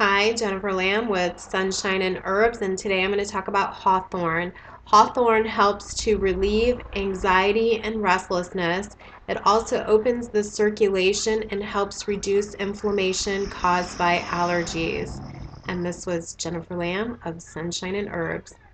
Hi, Jennifer Lamb with Sunshine and Herbs, and today I'm going to talk about hawthorn. Hawthorn helps to relieve anxiety and restlessness. It also opens the circulation and helps reduce inflammation caused by allergies. And this was Jennifer Lamb of Sunshine and Herbs.